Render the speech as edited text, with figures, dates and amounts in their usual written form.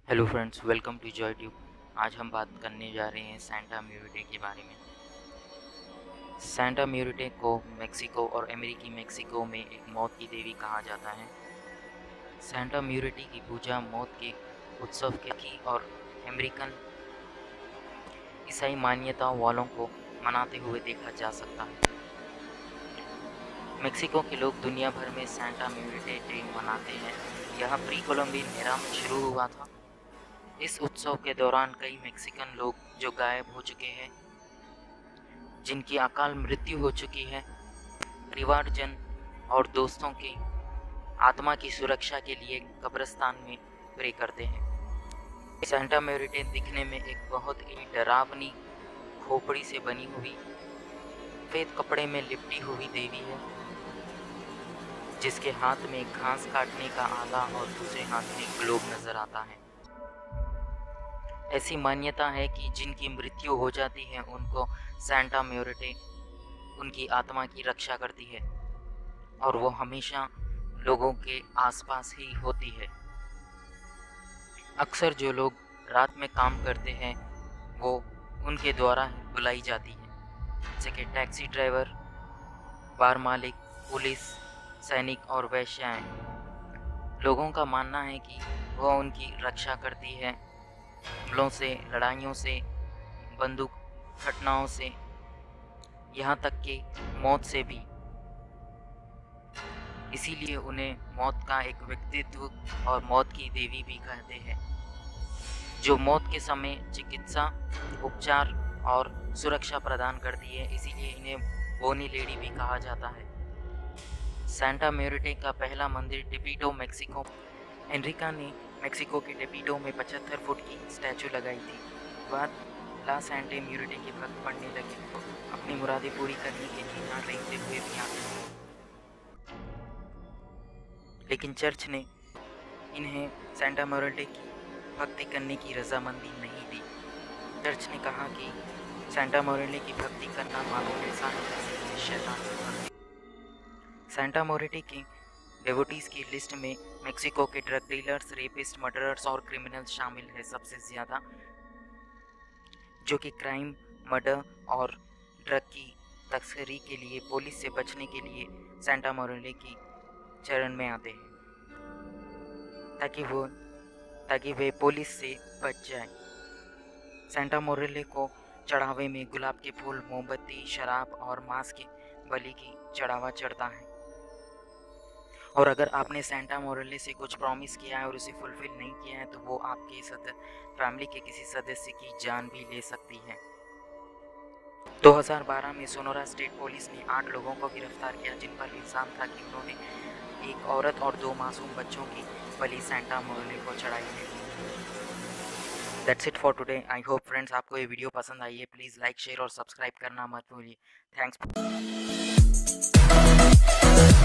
Hello friends, welcome to Joy Tube. आज हम बात करने जा रहे हैं सेंटा म्यूरिटे के बारे में। सेंटा म्यूरिटे को मेक्सिको और अमेरिकी मेक्सिको में एक मौत की देवी कहा जाता है। सेंटा म्यूरिटे की पूजा मौत के उत्सव के की और अमेरिकन ईसाई मान्यताओं वालों को मनाते हुए देखा जा सकता है। मेक्सिको के लोग दुनिया भर में सेंटा म्यूरिटे डे मनाते हैं। यह प्री कोलंबियन एरा में शुरू हुआ था। इस उत्सव के दौरान कई मेक्सिकन लोग जो गायब हो चुके हैं, जिनकी अकाल मृत्यु हो चुकी है, परिवारजन और दोस्तों की आत्मा की सुरक्षा के लिए कब्रिस्तान में प्रे करते हैं। सेंटा म्यूरिटे दिखने में एक बहुत ही डरावनी खोपड़ी से बनी हुई सफेद कपड़े में लिपटी हुई देवी है, जिसके हाथ में घास काटने का आला और दूसरे हाथ में ग्लोब नजर आता है। ऐसी मान्यता है कि जिनकी मृत्यु हो जाती है उनको सेंटा म्यूरिटे उनकी आत्मा की रक्षा करती है और वो हमेशा लोगों के आसपास ही होती है। अक्सर जो लोग रात में काम करते हैं वो उनके द्वारा ही बुलाई जाती है, जैसे कि टैक्सी ड्राइवर, बार मालिक, पुलिस, सैनिक और वेश्याएं। लोगों का मानना है कि वह उनकी रक्षा करती है हमलों से, लड़ाइयों से, बंदूक घटनाओं से, यहाँ तक कि मौत से भी। इसीलिए उन्हें मौत का एक व्यक्तित्व और मौत की देवी भी कहते हैं, जो मौत के समय चिकित्सा, उपचार और सुरक्षा प्रदान करती है। इसीलिए इन्हें बोनी लेडी भी कहा जाता है। सेंटा म्यूरिटे का पहला मंदिर टेपिटो, मेक्सिको। एनरिका ने मेक्सिको के टेपिटो में 75 फुट की स्टैचू लगाई थी। बाद ला सेंटे म्यूरिटे के भक्त पढ़ने लगे, अपनी मुरादें पूरी करने के लिए यहाँ रेंगते हुए भी आते हैं। लेकिन चर्च ने इन्हें सेंटा म्यूरिटे की भक्ति करने की रजामंदी नहीं दी। चर्च ने कहा कि सेंटा म्यूरिटे की भक्ति करना मानो ऐसा है जैसे शैतान की भक्ति। सेंटा म्यूरिटे की डेवोटीज की लिस्ट में मेक्सिको के ड्रग डीलर्स, रेपिस्ट, मर्डरर्स और क्रिमिनल्स शामिल है सबसे ज़्यादा, जो कि क्राइम, मर्डर और ड्रग की तस्करी के लिए पुलिस से बचने के लिए सेंटा म्यूरिटे की चरण में आते हैं, ताकि वे पुलिस से बच जाए। सेंटा म्यूरिटे को चढ़ावे में गुलाब के फूल, मोमबत्ती, शराब और मांस की बलि की चढ़ावा चढ़ता है। और अगर आपने सेंटा म्यूरिटे से कुछ प्रॉमिस किया है और उसे फुलफिल नहीं किया है तो वो आपके फैमिली के किसी सदस्य की जान भी ले सकती है। 2012 में सोनोरा स्टेट पुलिस ने 8 लोगों को गिरफ्तार किया, जिन पर इल्जाम था कि उन्होंने एक औरत और 2 मासूम बच्चों की बलि सेंटा म्यूरिटे को चढ़ाई है। That's it for today. I hope friends आपको ये वीडियो पसंद आई है। प्लीज़ लाइक, शेयर और सब्सक्राइब करना मत भूलिए। थैंक्स।